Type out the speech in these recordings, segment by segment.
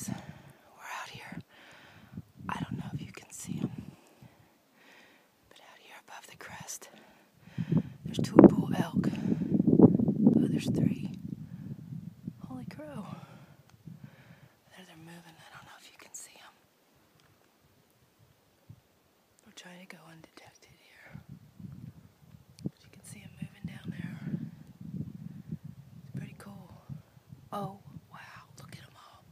guys, we're out here. I don't know if you can see them, but out here above the crest, there's 2 bull elk. Oh, there's 3. Holy crow. There they're moving. I don't know if you can see them. We're trying to go undetected here. But you can see them moving down there. It's pretty cool. Oh, wow. Look at them all.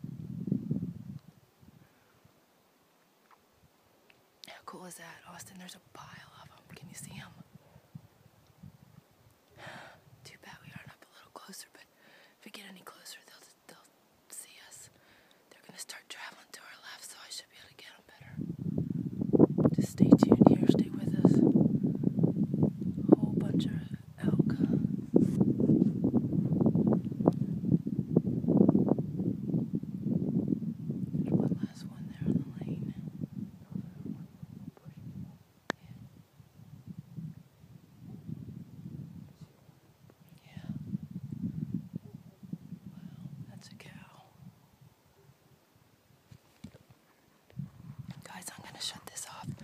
How cool is that, Austin? There's a pile of them. Can you see them? Too bad we aren't up a little closer, but if we get any closer, they'll see us. They're going to start traveling to our left, so I should be able to get them better. Just stay tuned here. Stay with us. A whole bunch of elk. There's one last one there on the lane. Yeah. Wow, that's a cow. Guys, I'm going to shut this off.